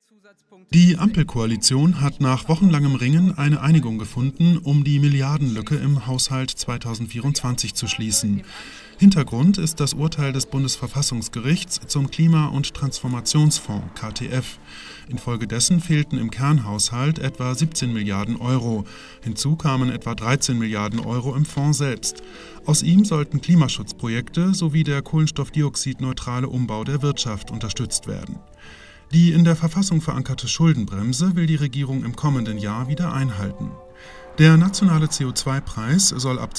Die Ampelkoalition hat nach wochenlangem Ringen eine Einigung gefunden, um die Milliardenlücke im Haushalt 2024 zu schließen. Hintergrund ist das Urteil des Bundesverfassungsgerichts zum Klima- und Transformationsfonds (KTF). Infolgedessen fehlten im Kernhaushalt etwa 17 Milliarden Euro. Hinzu kamen etwa 13 Milliarden Euro im Fonds selbst. Aus ihm sollten Klimaschutzprojekte sowie der kohlenstoffdioxidneutrale Umbau der Wirtschaft unterstützt werden. Die in der Verfassung verankerte Schuldenbremse will die Regierung im kommenden Jahr wieder einhalten. Der nationale CO2-Preis soll ab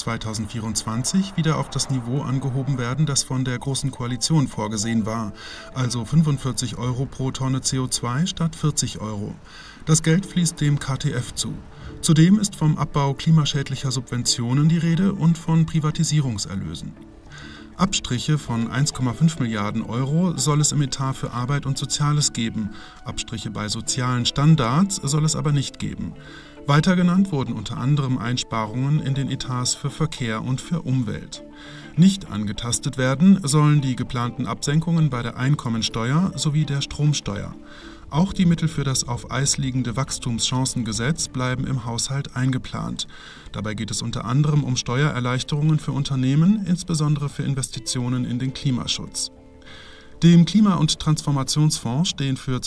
2024 wieder auf das Niveau angehoben werden, das von der Großen Koalition vorgesehen war, also 45 Euro pro Tonne CO2 statt 40 Euro. Das Geld fließt dem KTF zu. Zudem ist vom Abbau klimaschädlicher Subventionen die Rede und von Privatisierungserlösen. Abstriche von 1,5 Milliarden Euro soll es im Etat für Arbeit und Soziales geben. Abstriche bei sozialen Standards soll es aber nicht geben. Weiter genannt wurden unter anderem Einsparungen in den Etats für Verkehr und für Umwelt. Nicht angetastet werden sollen die geplanten Absenkungen bei der Einkommensteuer sowie der Stromsteuer. Auch die Mittel für das auf Eis liegende Wachstumschancengesetz bleiben im Haushalt eingeplant. Dabei geht es unter anderem um Steuererleichterungen für Unternehmen, insbesondere für Investitionen in den Klimaschutz. Dem Klima- und Transformationsfonds stehen für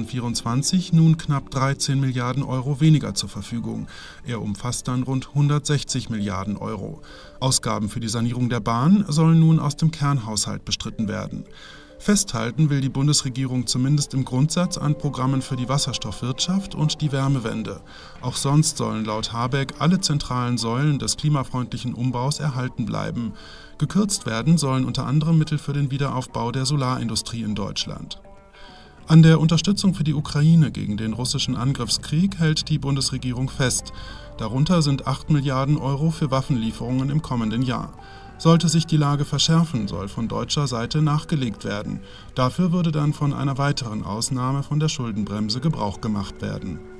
2024 nun knapp 13 Milliarden Euro weniger zur Verfügung. Er umfasst dann rund 160 Milliarden Euro. Ausgaben für die Sanierung der Bahn sollen nun aus dem Kernhaushalt bestritten werden. Festhalten will die Bundesregierung zumindest im Grundsatz an Programmen für die Wasserstoffwirtschaft und die Wärmewende. Auch sonst sollen laut Habeck alle zentralen Säulen des klimafreundlichen Umbaus erhalten bleiben. Gekürzt werden sollen unter anderem Mittel für den Wiederaufbau der Solarindustrie in Deutschland. An der Unterstützung für die Ukraine gegen den russischen Angriffskrieg hält die Bundesregierung fest. Darunter sind 8 Milliarden Euro für Waffenlieferungen im kommenden Jahr. Sollte sich die Lage verschärfen, soll von deutscher Seite nachgelegt werden. Dafür würde dann von einer weiteren Ausnahme von der Schuldenbremse Gebrauch gemacht werden.